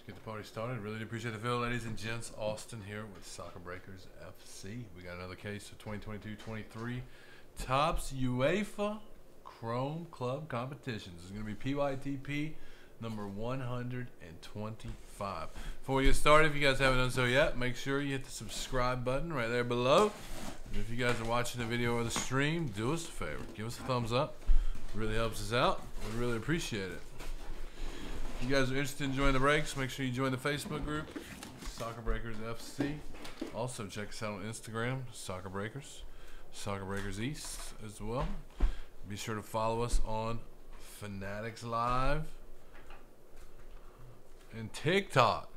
Get the party started. Really appreciate the fill, ladies and gents. Austin here with Soccer Breakers FC. We got another case of 2022-23 Topps UEFA Chrome Club Competitions. This is going to be PYTP number 125. Before we get started, if you guys haven't done so yet, make sure you hit the subscribe button right there below. And if you guys are watching the video or the stream, do us a favor. Give us a thumbs up. It really helps us out. We really appreciate it. If you guys are interested in joining the breaks, make sure you join the Facebook group, Soccer Breakers FC. Also, check us out on Instagram, Soccer Breakers East as well. Be sure to follow us on Fanatics Live and TikTok.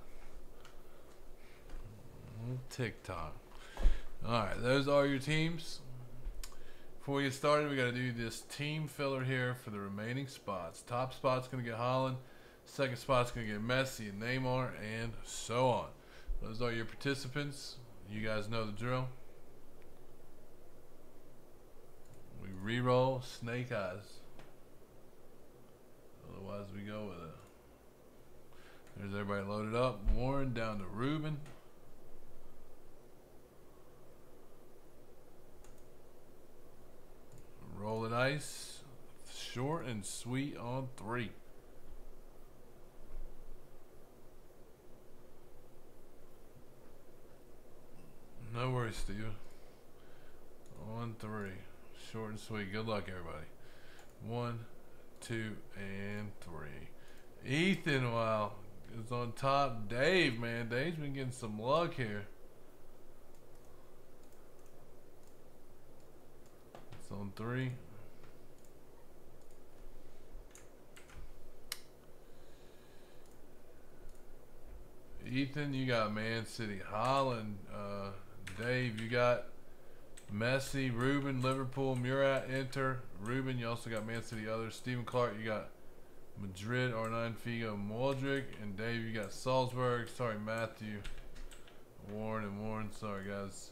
Alright, those are your teams. Before we get started, we got to do this team filler here for the remaining spots. Top spot's going to get Holland. Second spot's going to get Messi and Neymar, and so on. Those are your participants. You guys know the drill. We re-roll snake eyes. Otherwise, we go with it. There's everybody loaded up. Warren down to Ruben. Roll the dice. Short and sweet on 3. No worries, Steve. On 3. Short and sweet. Good luck, everybody. 1, 2, and 3. Ethan, wow, is on top. Dave, man. Dave's been getting some luck here. It's on 3. Ethan, you got Man City. Holland, Dave, you got Messi, Ruben, Liverpool, Murat, Inter, Ruben, you also got Man City others. Stephen Clark, you got Madrid, R9, Figo, Modric, and Dave, you got Salzburg. Sorry, Matthew, Warren, and Warren. Sorry, guys.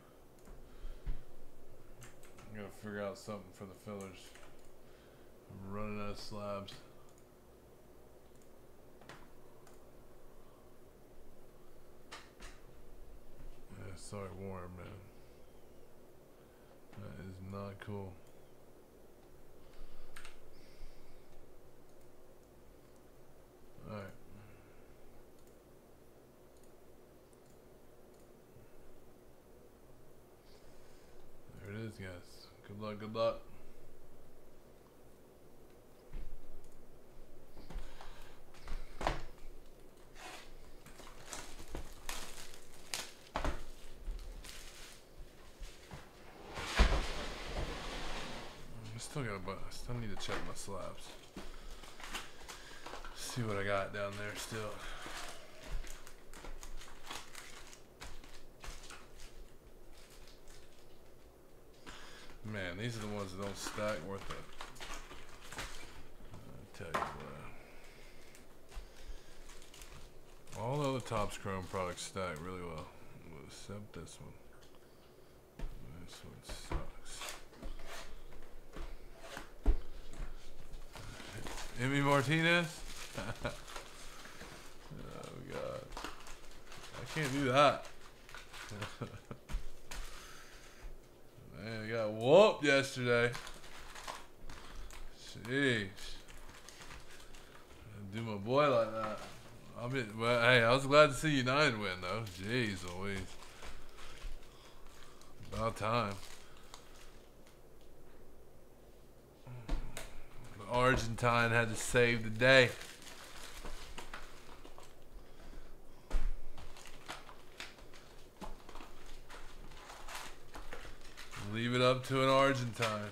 I'm going to figure out something for the fillers. I'm running out of slabs. Sorry, Warren, man. That is not cool. Alright. There it is, guys. Good luck, good luck. I still need to check my slabs. See what I got down there still. Man, these are the ones that don't stack worth it. I'll tell you what. All the other Topps Chrome products stack really well, except this one. This one sucks. Emi Martinez? Oh God, I can't do that. Man, I got whooped yesterday. Jeez, do my boy like that. Well, hey, I was glad to see United win though. Jeez Louise, about time. Argentine had to save the day. Leave it up to an Argentine.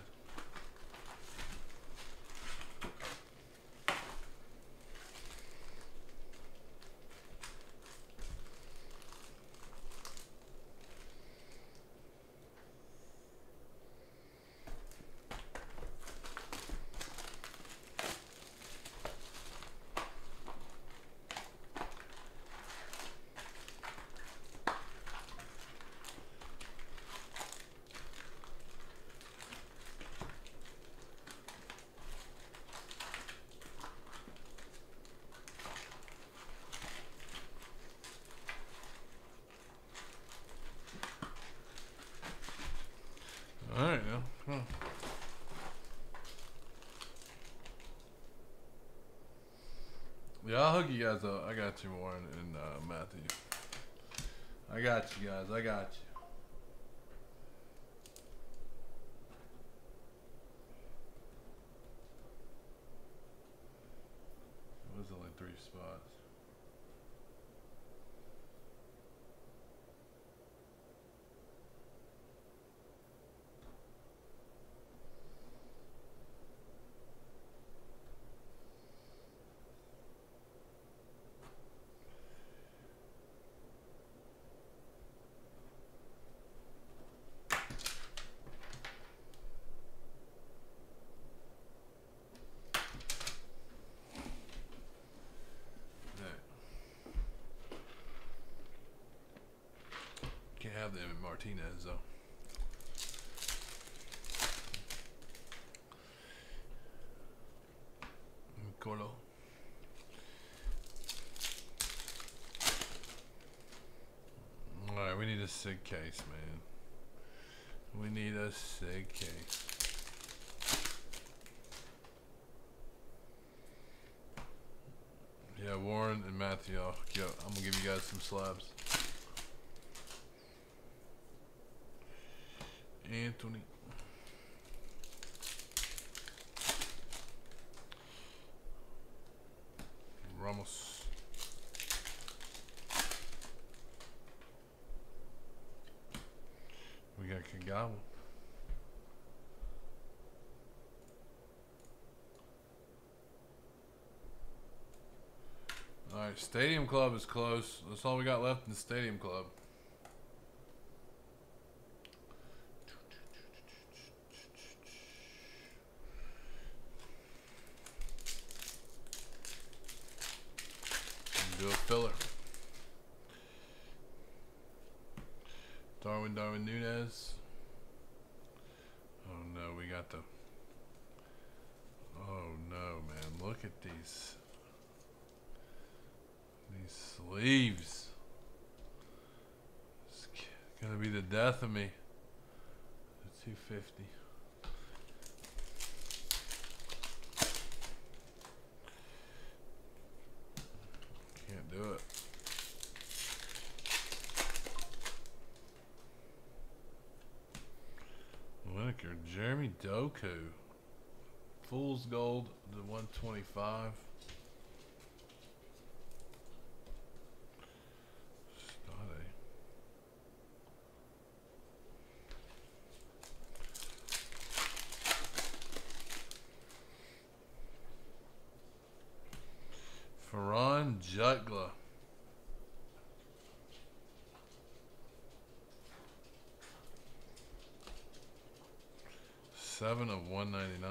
Yeah, I'll hook you guys up. I got you, Warren and Matthew. I got you guys. I got you. It was only 3 spots. Can't have them in Martinez though. Colo. Alright, we need a sig case, man. We need a sig case. Yeah, Warren and Matthew, I'm gonna give you guys some slabs. Anthony. Ramos. We got Kagawa. Alright, Stadium Club is close. That's all we got left in the Stadium Club. Do a filler. Darwin Nunez. Oh no, we got the... Oh no, man. Look at these sleeves. It's gonna be the death of me. The 250. Can't do it. Lineker, Jeremy Doku. Fool's Gold to 125. Ferran Jutgla. $7 of 199.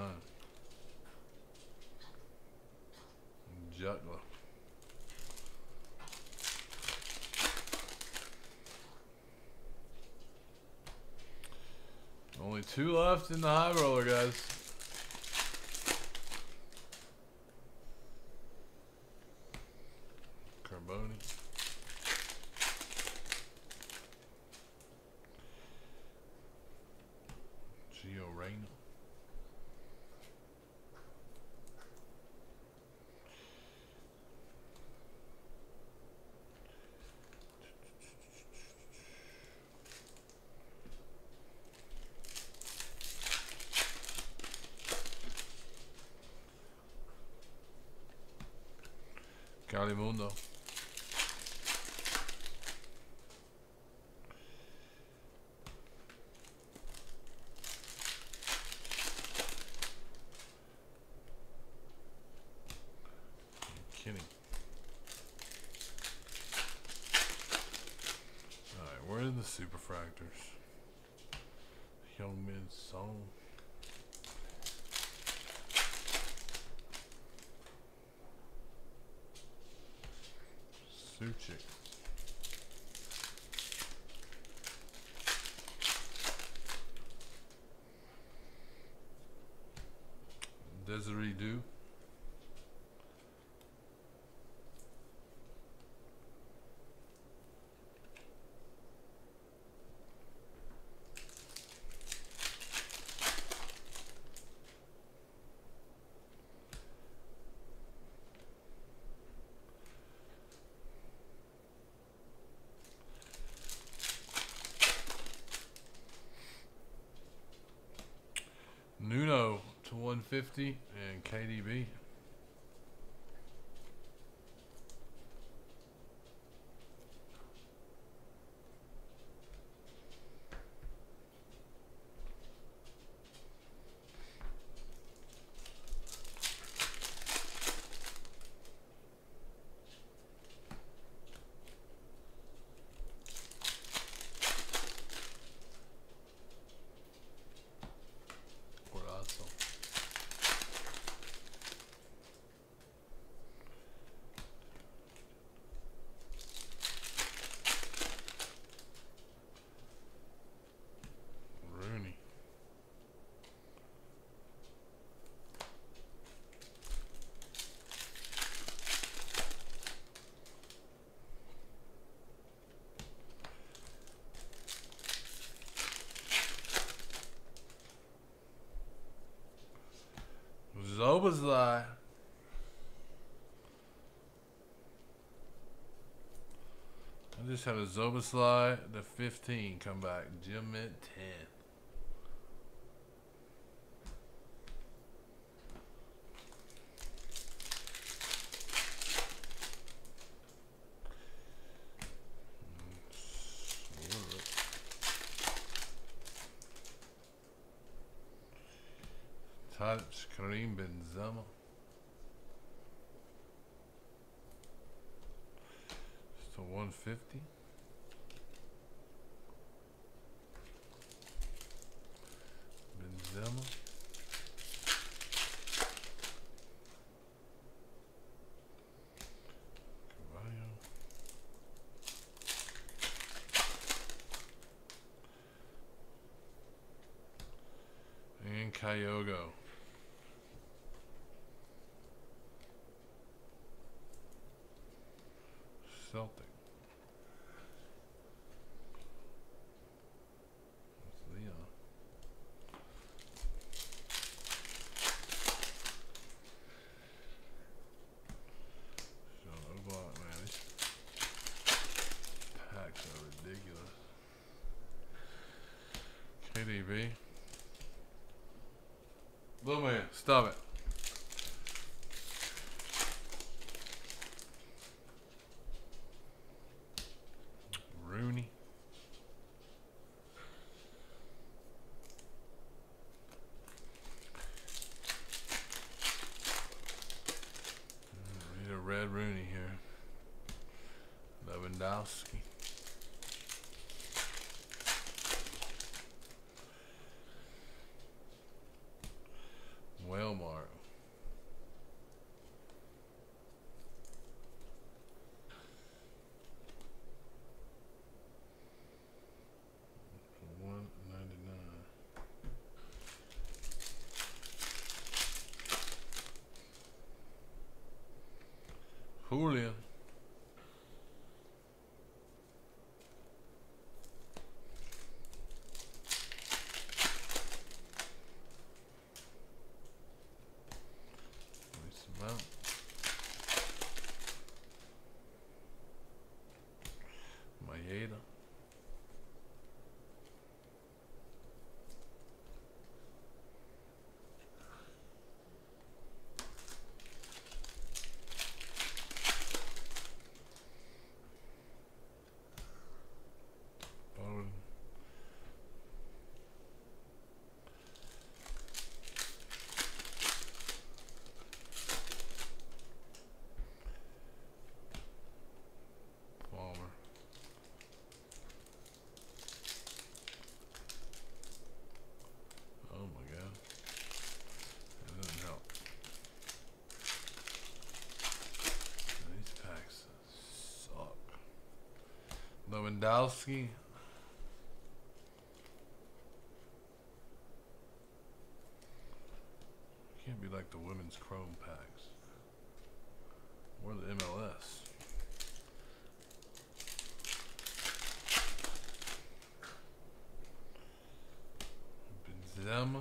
Jutgla. Only 2 left in the high roller, guys. Carboni. Gio Reyna. Calimundo. Kidding. Alright, where are the superfractors? Young Min Song. Suchik. Desiree Du. 150 and KDB. Zobazlai. I just had a Zobazlai, the 15 come back. Gem Mint 10. Touch Kareem Benzema. Just a 150. Benzema. Caballo. And Kyogo. Celtic. That's Leon. Sean Oblak, man, these packs are ridiculous. KDB. Little man, stop it. Rooney. We need a red Rooney here. Lewandowski. Wellmark. Julian. Mount. Maeda. Lewandowski. Can't be like the women's Chrome packs. Or the MLS. Benzema.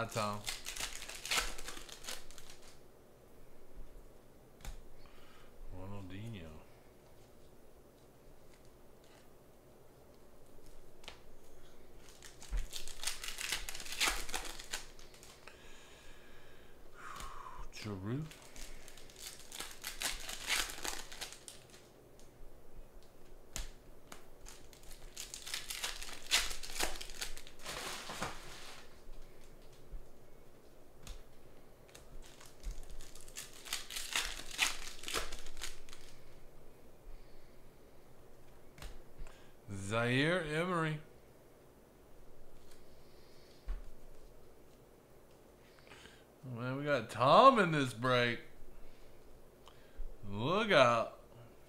Bye, Tom. Ronaldinho. Giroud. Zaire Emery. Oh, man, we got Tom in this break. Look out.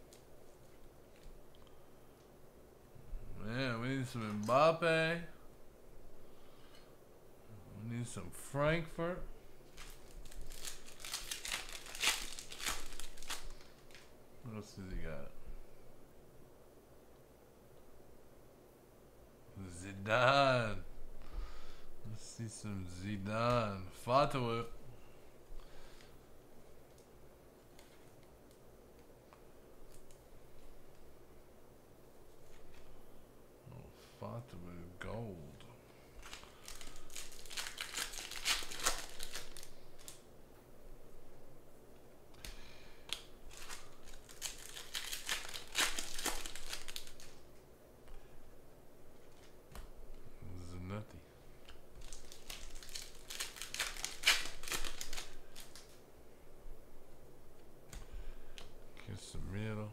Man, we need some Mbappe. We need some Frankfurt. What else does he got? Zidane. Let's see some Zidane. Fatawa. Oh, Fatawa gold. Casemiro.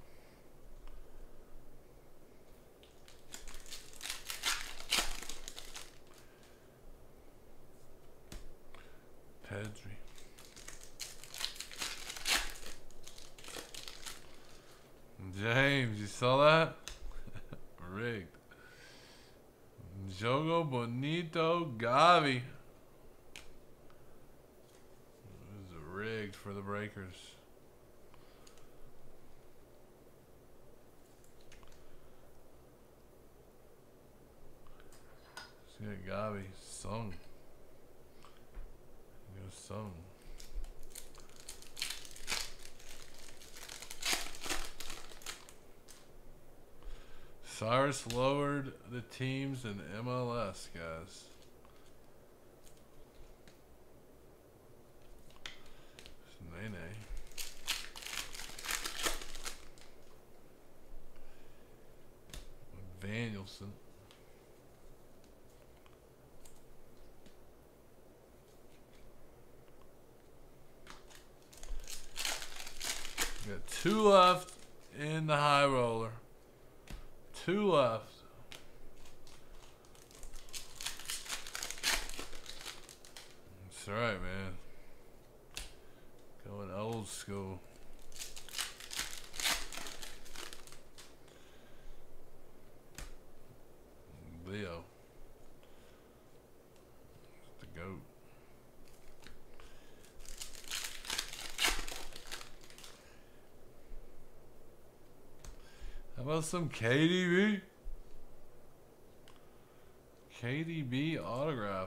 Pedri. James, you saw that? Rigged. Jogo Bonito Gavi. This is rigged for the Breakers. See that Gavi sung. He goes sung. Cyrus lowered the teams in MLS, guys. Nene. Danielson. Got 2 left in the high roller. 2 left. That's right, man. Going old school. Leo. The GOAT. How about some KDB? KDB autograph.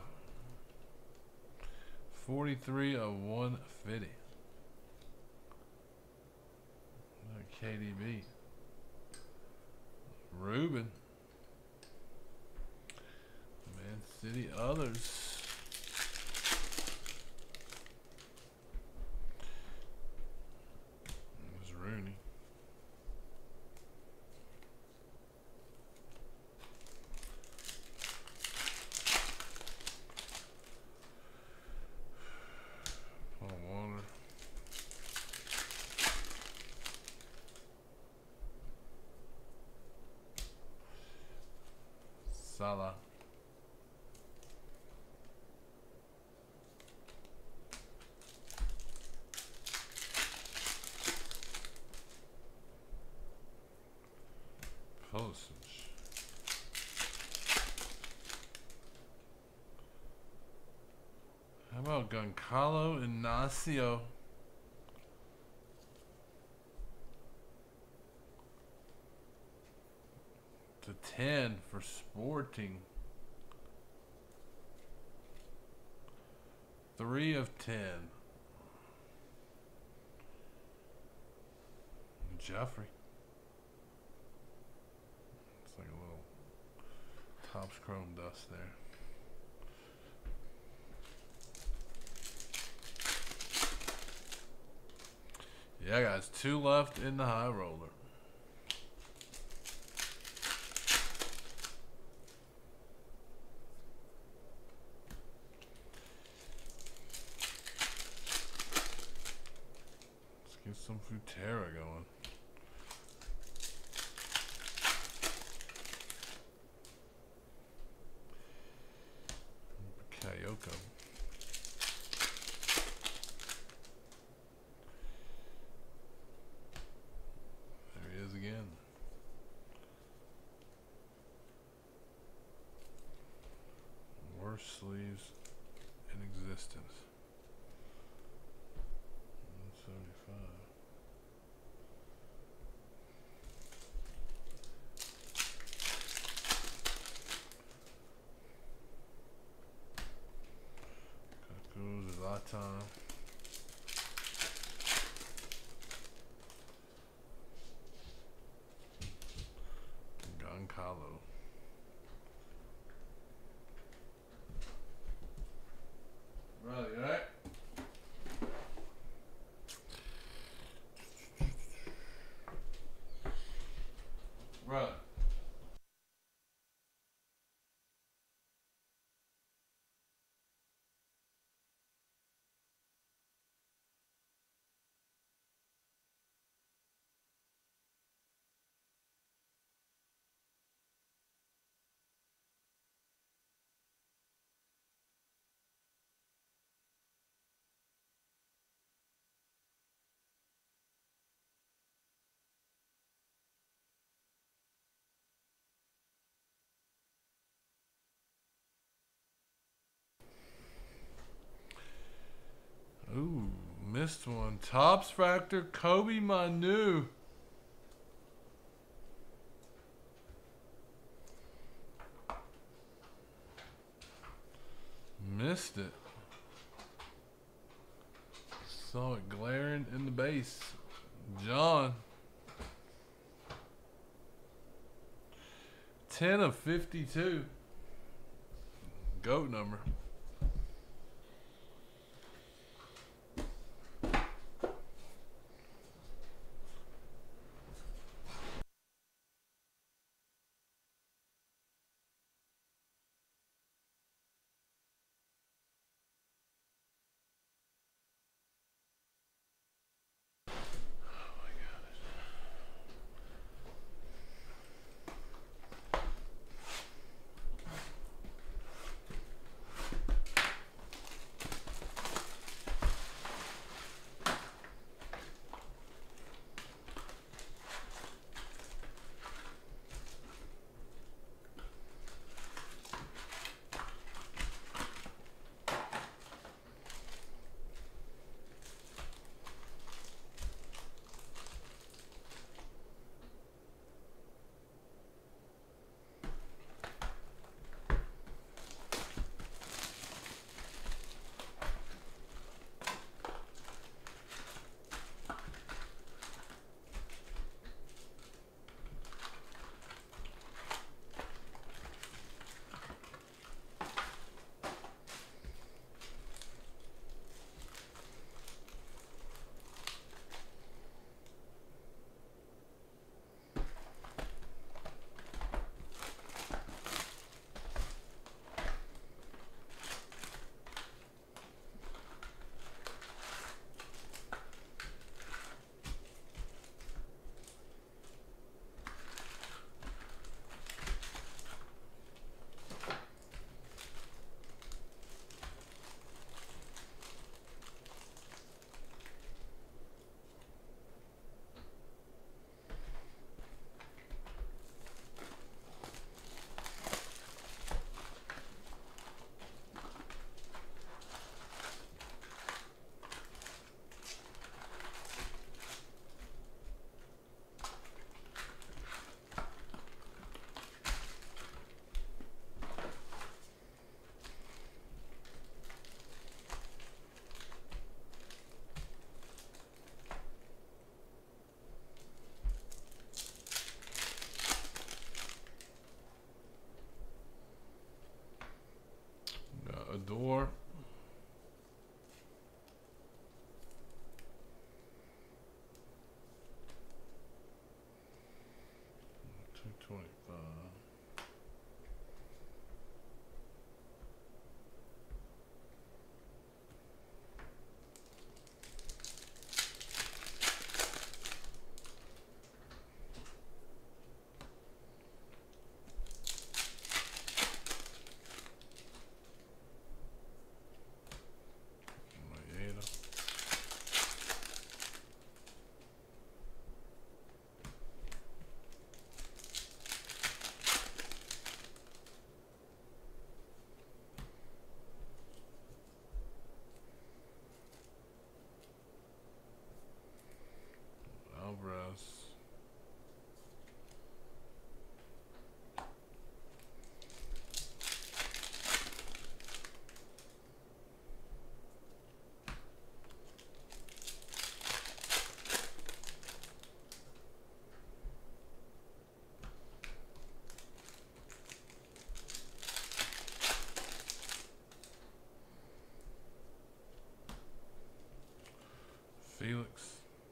43 of 150. KDB. Ruben. Man City others. There's Rooney. Salah. Postage. How about Goncalo Ignacio? To 10 for Sporting. 3 of 10. Jeffrey. It's like a little Topps chrome dust there. Yeah, guys, 2 left in the high roller. Let's get some Futera going. Kayoko. There he is again. Worst sleeves in existence. 175. Kaku's a lot of time. Goncalo. Right, you alright? Right. Ooh, missed one. Topps Factor, Kobe Manu. Missed it. Saw it glaring in the base. John. 10 of 52. GOAT number. Door. 225. Alvarez. Felix.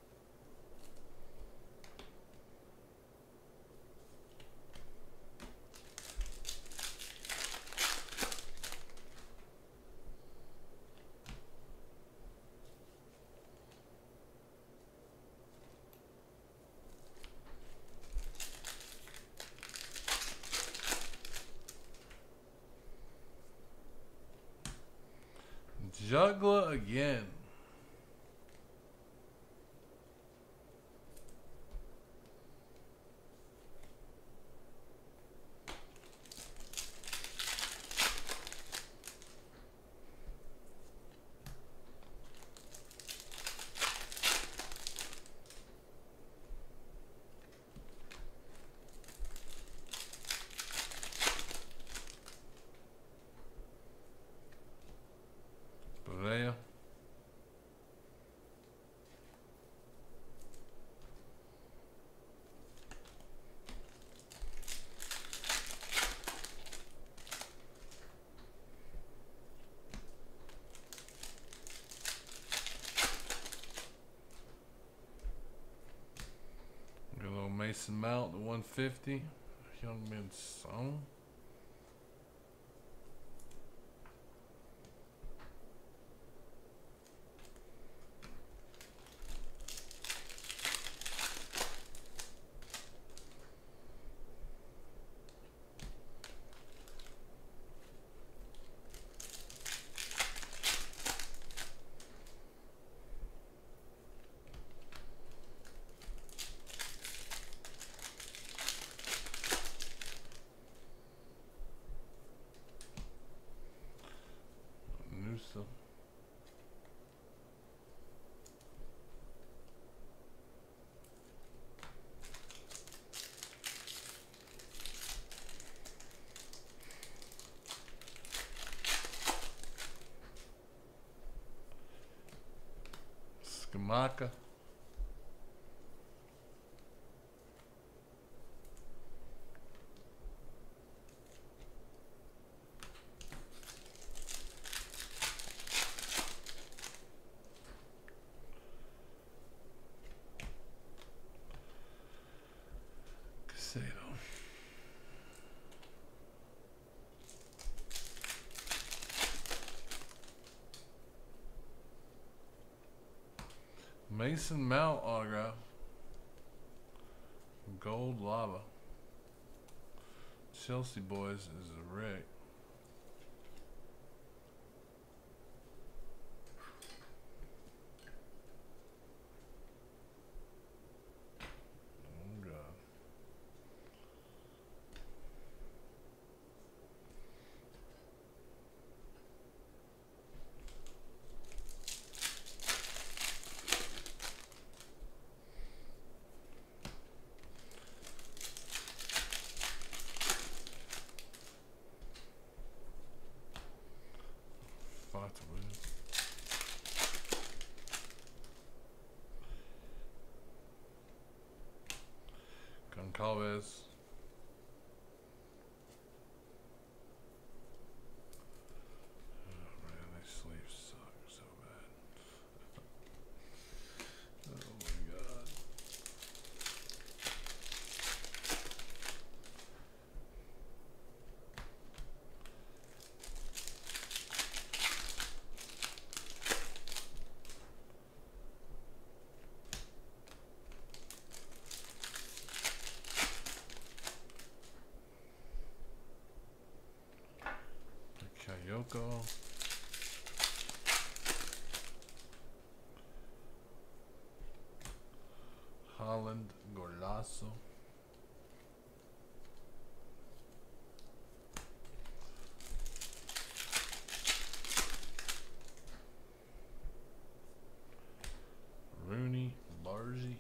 Juggler again. Berea. Got a little Mason Mount, the 150. Young Man Song. Newsom. Skamaka. Mason Mount autograph. Gold lava. Chelsea boys is a wreck. Oh God. Goncalves. Coco. Holland Golasso. Rooney Barzy.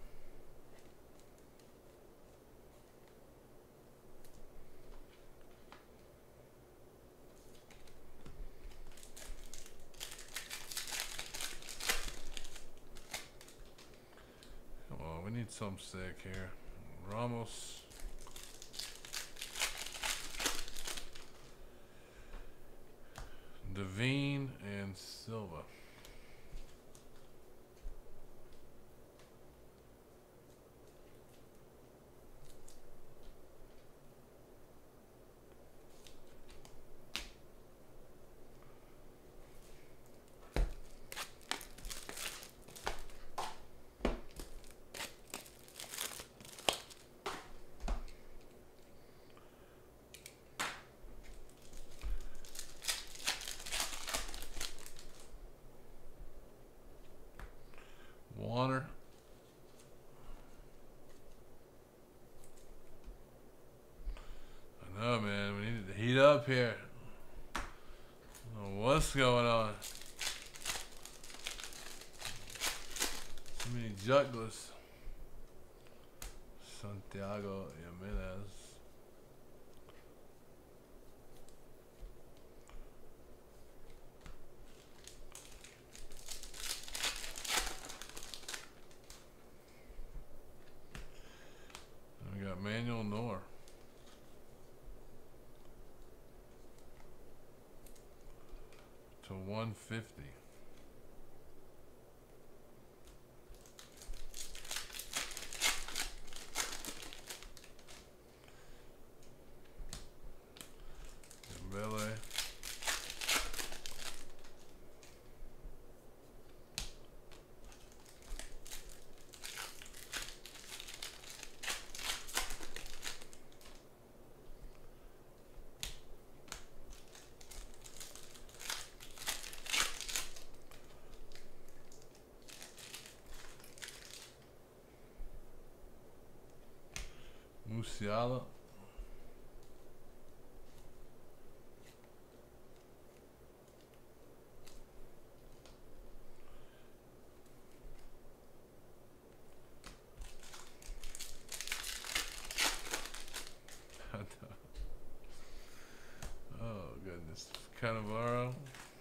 Come on, we need some sick here. Ramos. Devine and Silva. Warner. I know, man. We need to heat up here. I don't know what's going on. Too many jugglers. Santiago Jimenez. We got Manuel Neuer. To 150. Dembele. Musiala. Oh goodness, Cannavaro.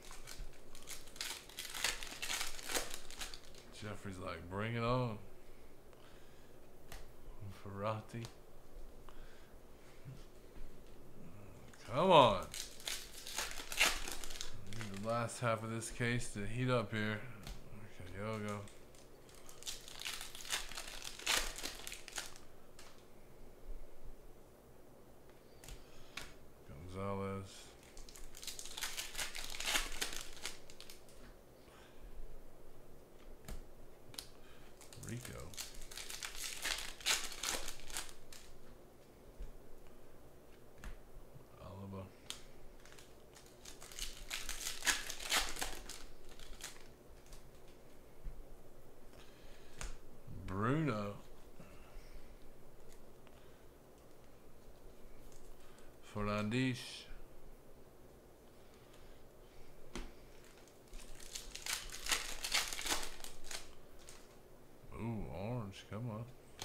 Jeffrey's like, bring it on. Ferrati. Come on. Need the last half of this case to heat up here. Okay, Yogo. Gonzalez. Rico. Alaba. Bruno. Fernandes. Ooh, orange, come on.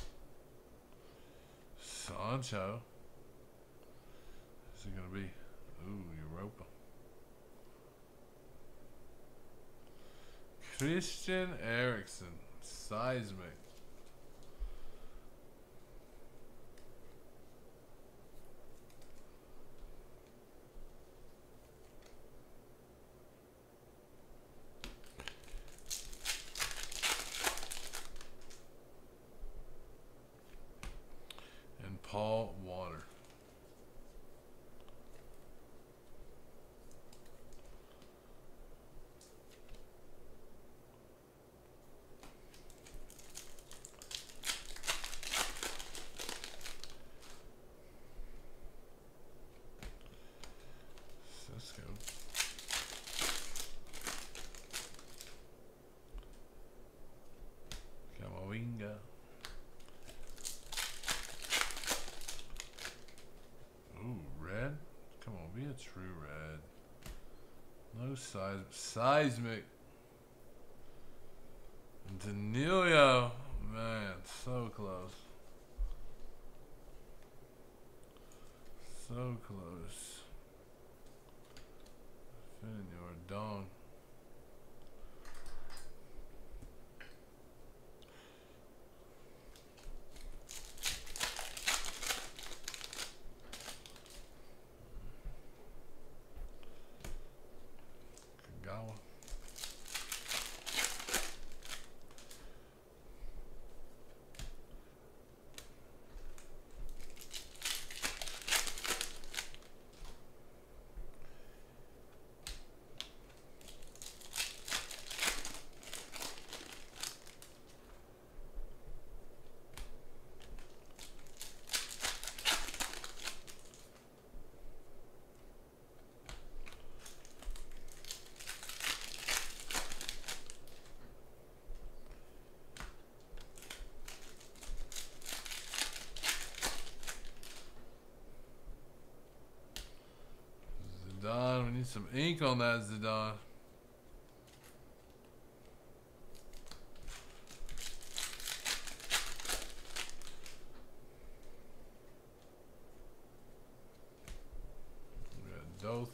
Sancho. Is it gonna be? Ooh, Europa. Christian Eriksen. Seismic. And Paul Water. Let's go. true red. No seismic. Danilo. Man, so close. So close. Fin your dong. Kagawa. Zidane, we need some ink on that Zidane. We got Doth.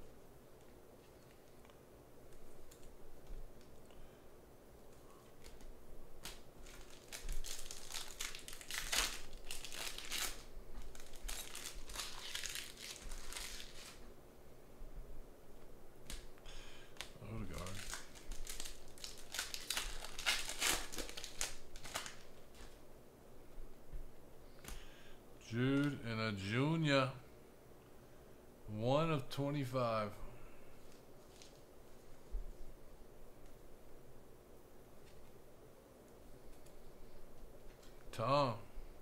Jude and a junior. 1 of 25. Tom.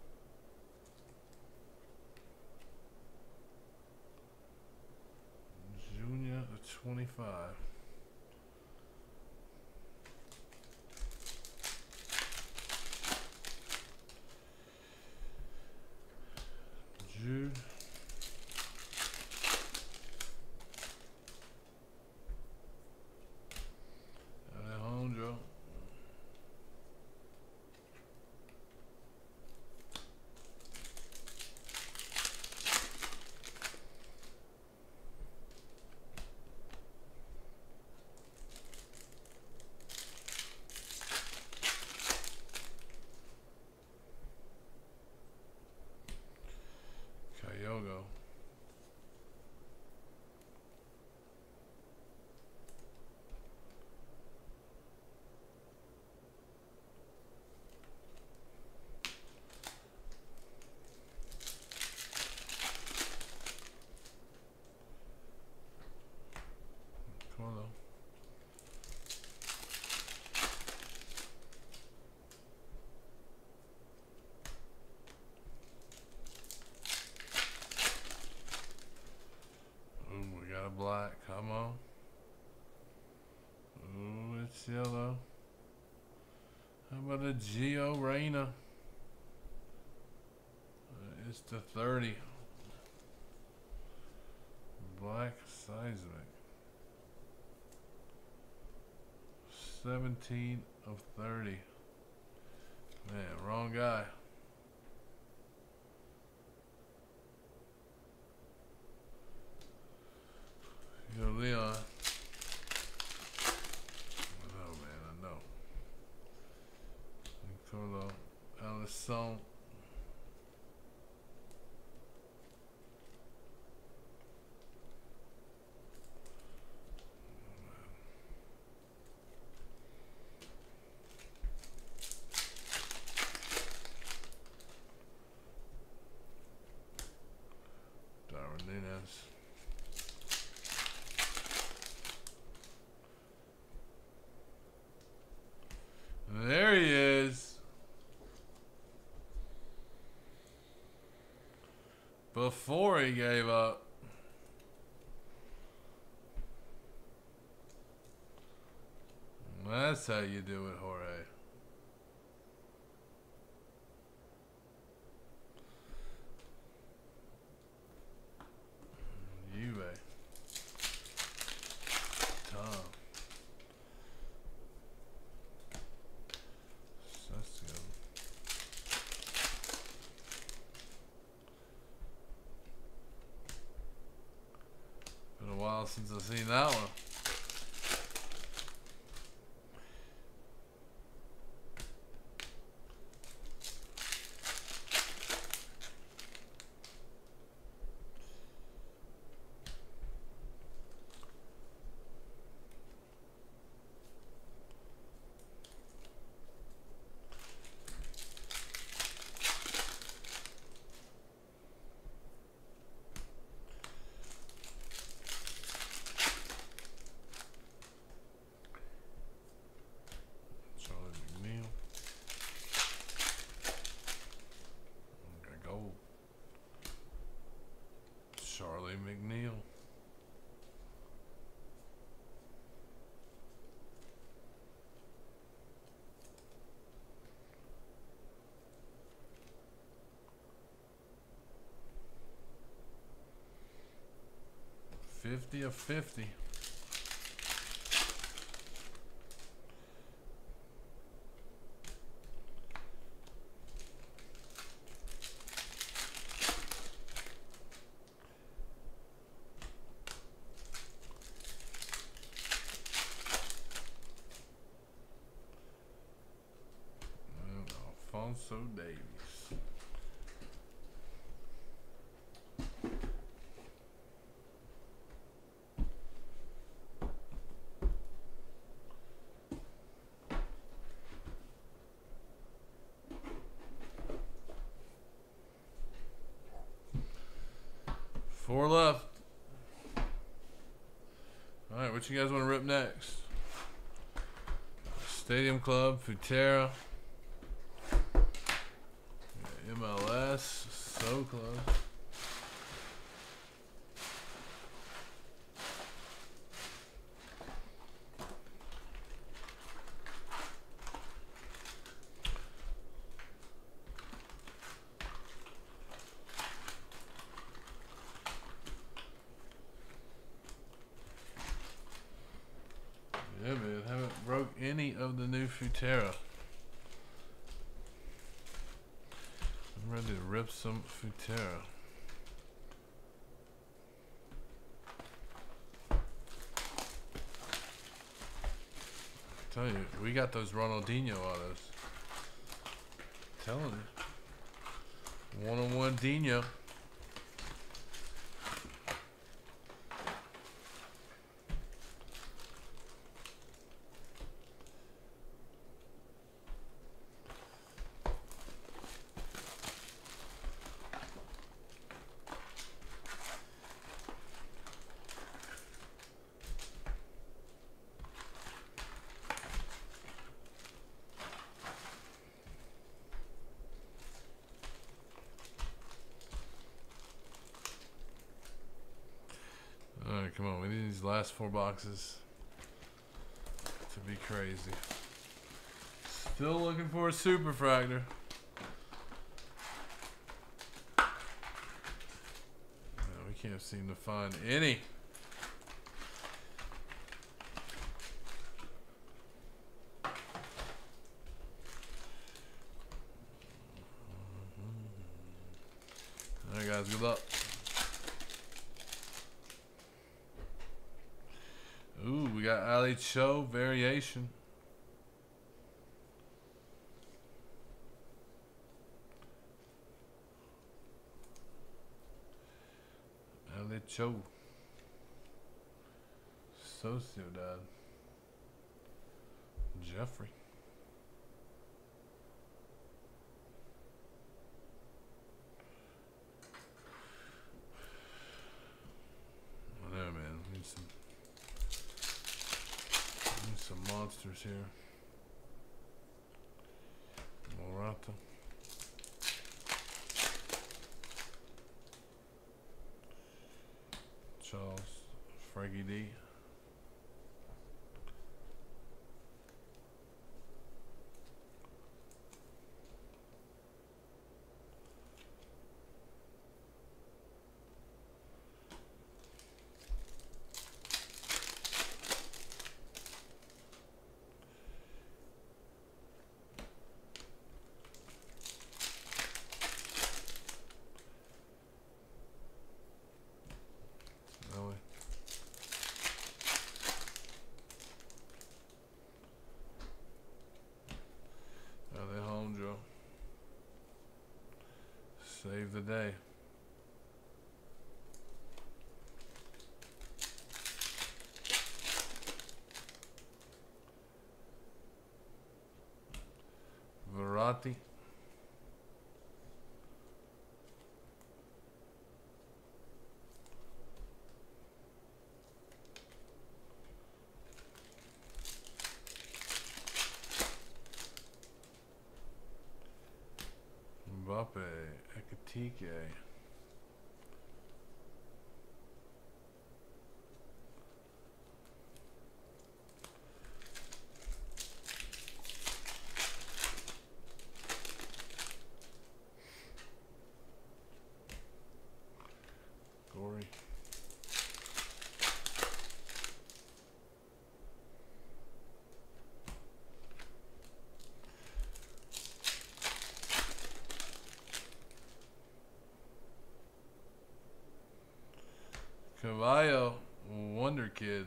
Junior of 25. Jude. Alejandro. Kyogo. Colo. We got a black. Come on. Ooh, it's yellow. How about a Gio Reyna? It's the 30. Black seismic. 17 of 30. Man, wrong guy. Yo, Leon. I know, man, I know. Nicolo Alisson. Darwin Nunes. There he is. Before he gave up. That's how you do it, Jorge. Juve. while since I've seen that one. Charlie McNeil. $50 of 50. Alfonso Davies. Four left. All right, what you guys want to rip next? Stadium Club, Futera. MLS, so close. Yeah, man, haven't broke any of the new Futera. I'm ready to rip some Futera. I tell you, we got those Ronaldinho autos. Telling you. One-on-one Dino. Alright, come on. We need these last 4 boxes to be crazy. Still looking for a super fractor. No, we can't seem to find any. Alright guys, good luck. Ooh, we got Ali Cho variation. Ali Cho. Sociedad. Jeffrey. Whatever, man. We need some monsters here. Morata. Charles. Frankie D. Save the day. Verratti. Mbappe, Ekatike. Gory. Cavallo, Wonder Kid.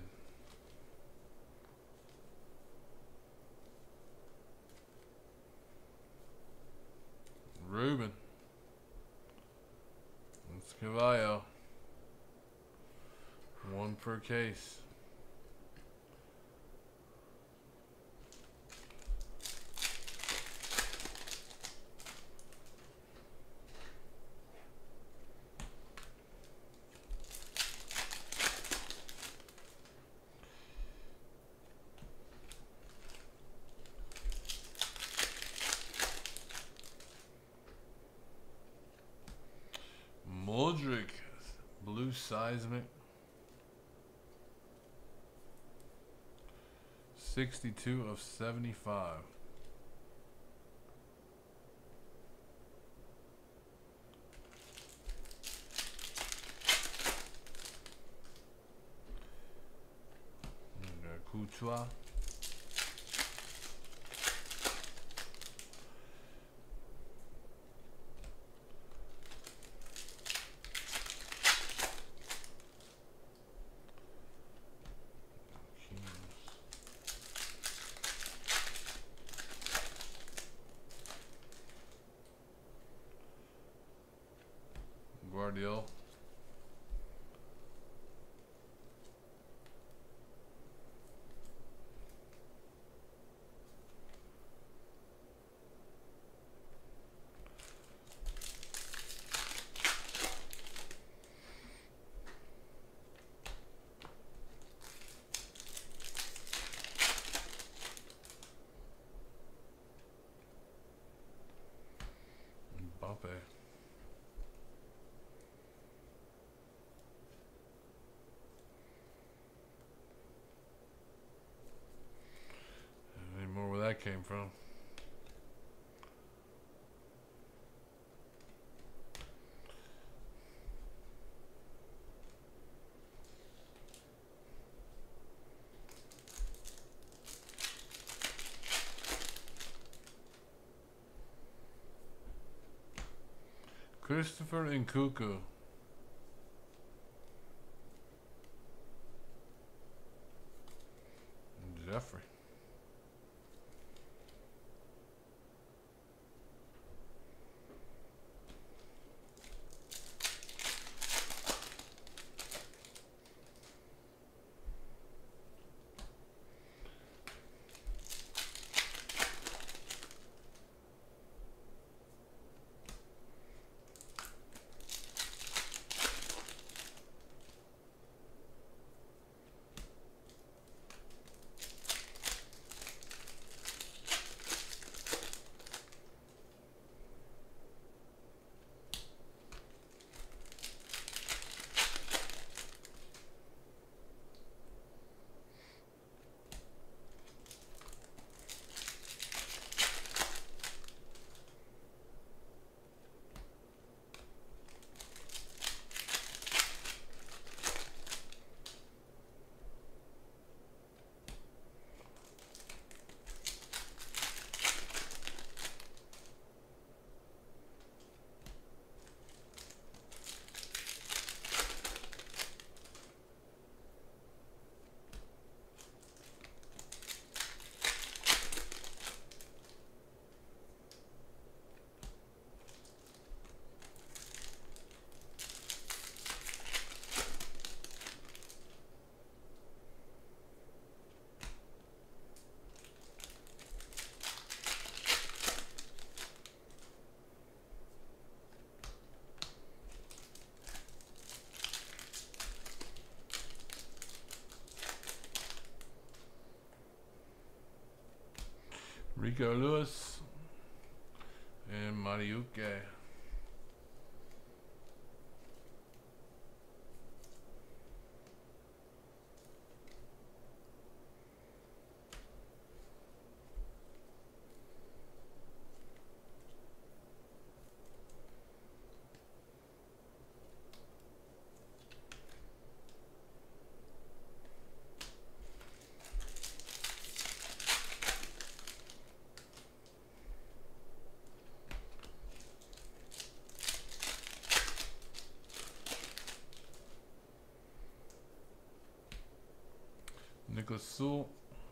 Ruben. That's Cavallo. 1 per case. Modric, blue seismic. 62 of 75. Couture. Guardiola. Mbappe. Any more where that came from? Christopher Nkunku. Jeffrey. Rico Lewis and Mariuke. Nicholas Sewell.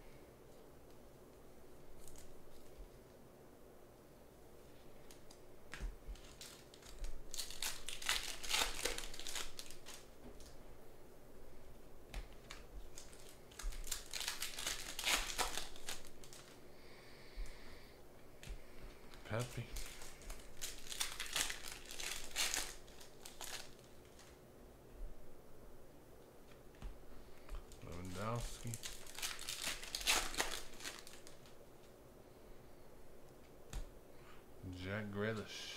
Pepe. Lewandowski. Jack Grealish.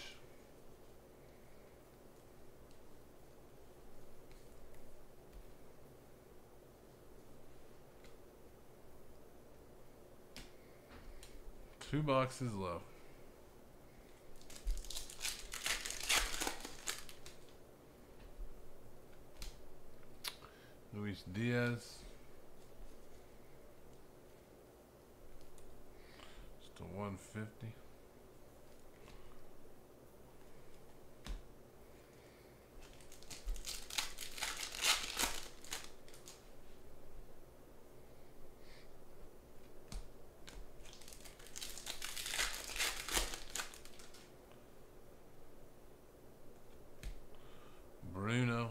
Two boxes left. Luis Diaz. Just a 150. Bruno.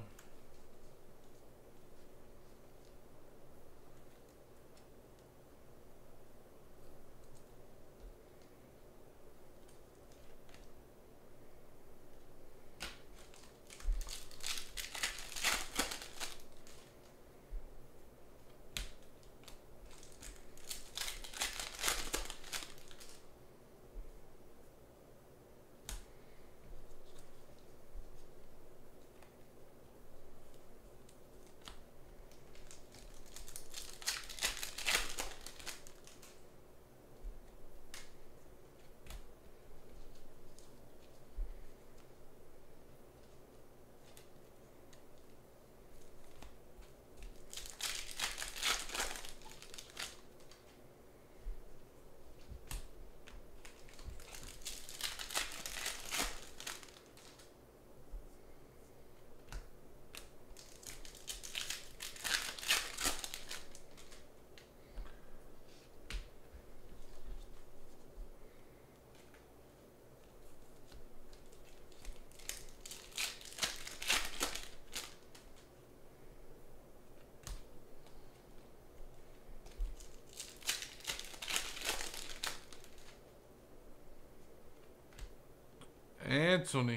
Anthony.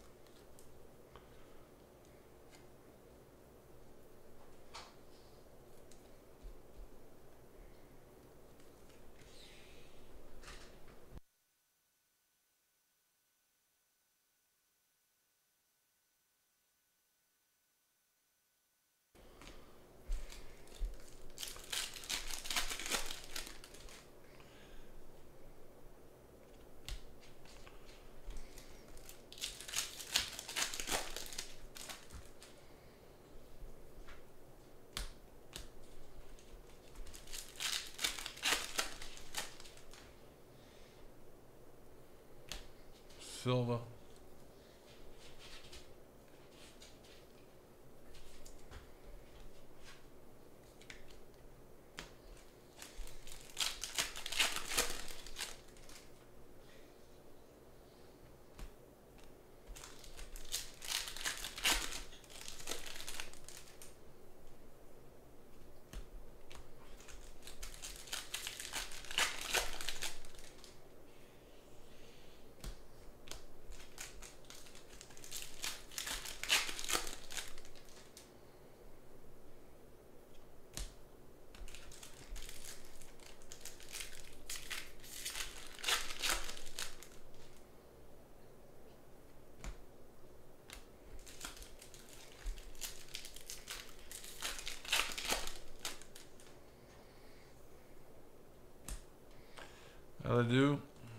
Silva. How they do?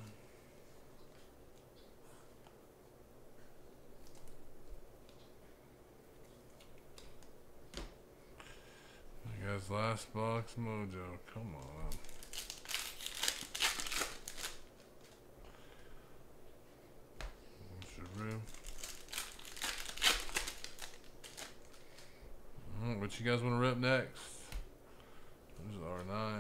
I guess last box mojo. Come on. What you guys want to rip next? This is R9.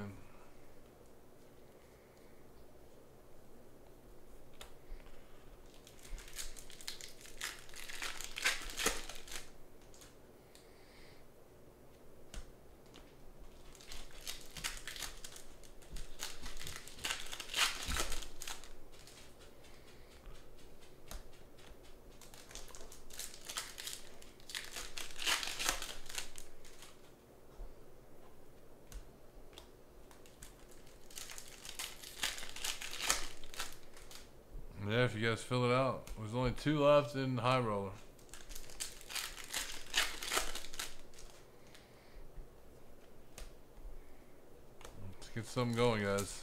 Yeah, if you guys fill it out. There's only 2 left in high roller. Let's get something going, guys.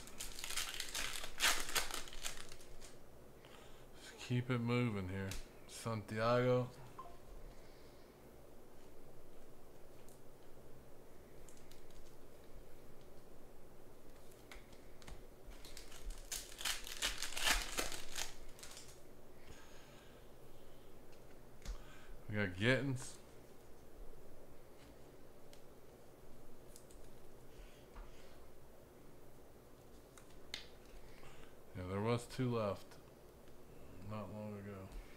Just keep it moving here. Santiago. We got Gittins. Yeah, there was 2 left not long ago.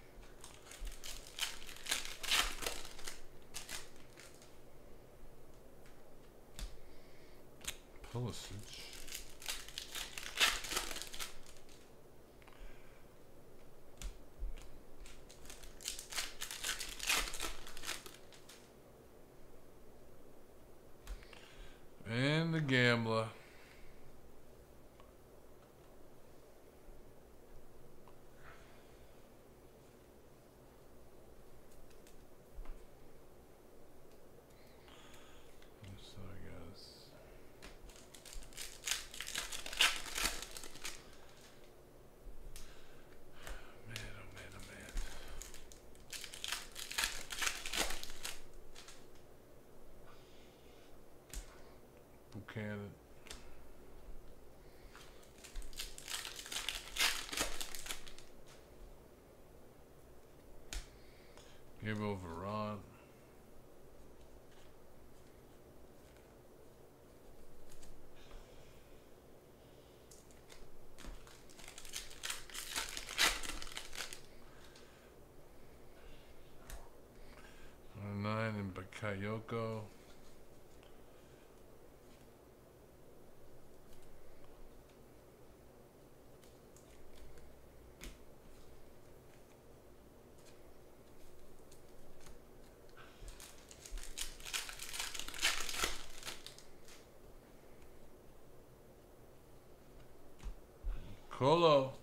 Pulisic. And the gambler. So I guess. Man, oh man, oh man. Buchanan. Gabriel Varane. Nine and Bakayoko. Colo.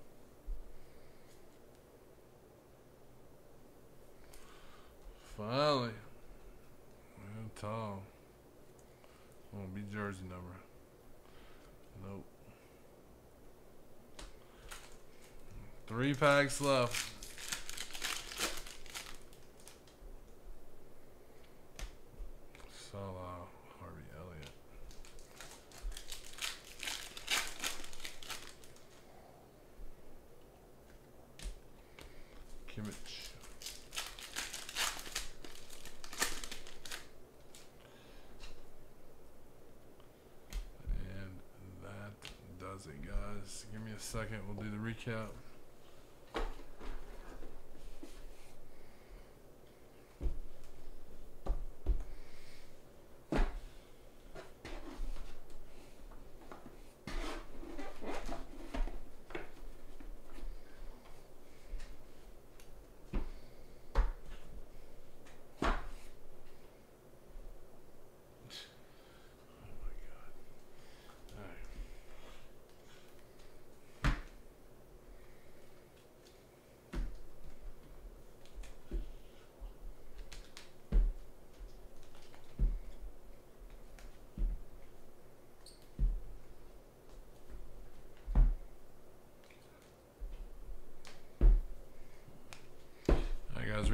Finally. Man, Tom. Won't be jersey number. Nope. 3 packs left. Salah, Harvey Elliott. Kimmich. And that does it, guys. Give me a second. We'll do the recap.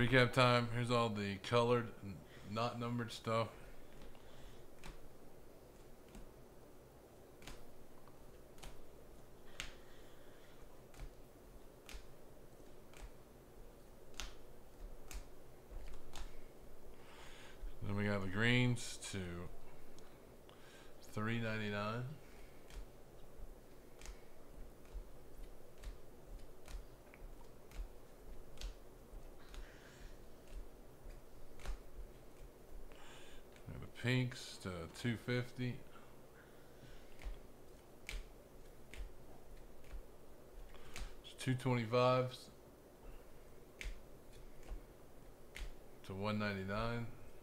recap time. Here's all the colored, not numbered stuff. Then we got the greens to $3.99. Pinks to $2.50. $2.25s to $1.99.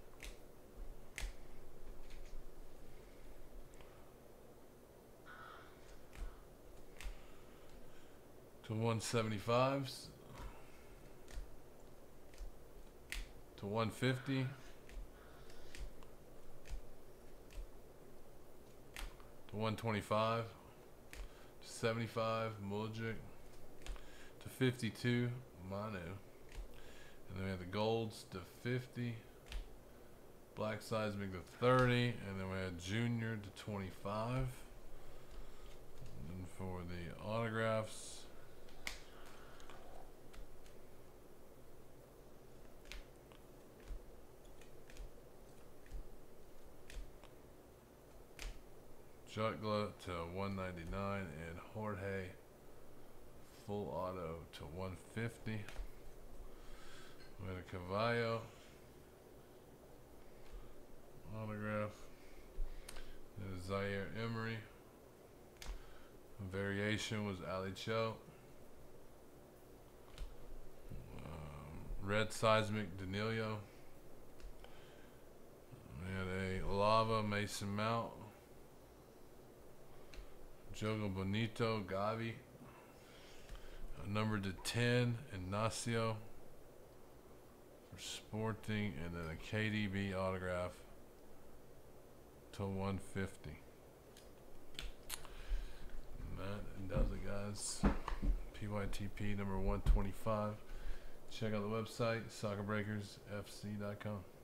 To $1.75s to $1.50. To $1.25, to $75, Muljic, to $52, Manu, and then we have the golds to $50, black seismic to $30, and then we had junior to $25. And for the autographs, Jutgla to $1.99 and Jorge full auto to $1.50. We had a Cavallo autograph. And a Zaire Emery. A variation was Ali Cho. Red Seismic Danilo. We had a Lava Mason Mount. Jogo Bonito, Gavi, numbered to 10, Ignacio for Sporting, and then a KDB autograph to $1.50. And that does it, guys. PYTP number 125. Check out the website, soccerbreakersfc.com.